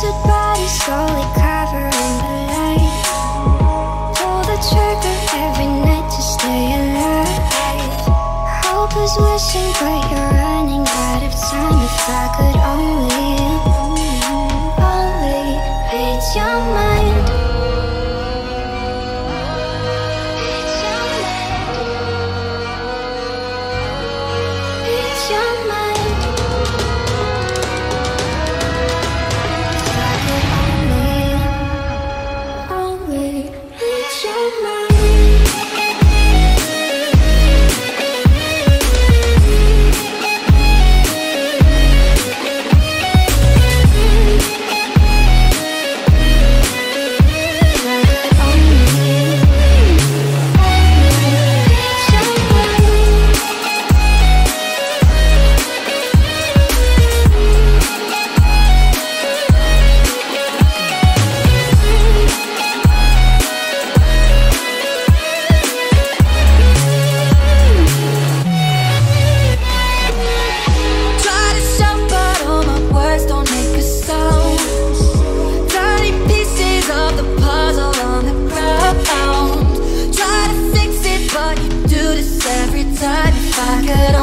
Wilted body slowly covering the light. Pull the trigger every night to stay alive. Hope is wishing, but you're running out of time. If I could only read your mind. Read your mind. Read your mind. If I could only read your mind. Every time if I could